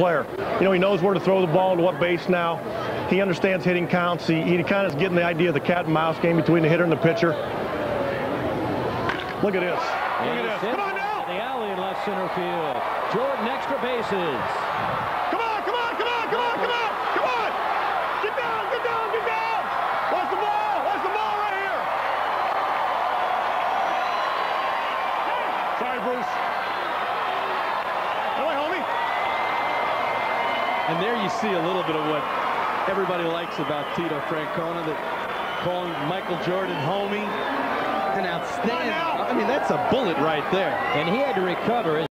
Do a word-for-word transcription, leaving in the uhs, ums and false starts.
player. You know, he knows where to throw the ball to what base now. He understands hitting counts. He, he kind of is getting the idea of the cat and mouse game between the hitter and the pitcher. Look at this. Look at this. Come on now. The alley in left center field. Jordan extra bases. Come on, come on, come on, come on, come on, come on. Get down, get down, get down. What's the ball? What's the ball right here? Sorry, Bruce. Go ahead, homie. And there you see a little bit of what everybody likes about Tito Francona, that calling Michael Jordan homie. An outstanding. I mean, that's a bullet right there. And he had to recover.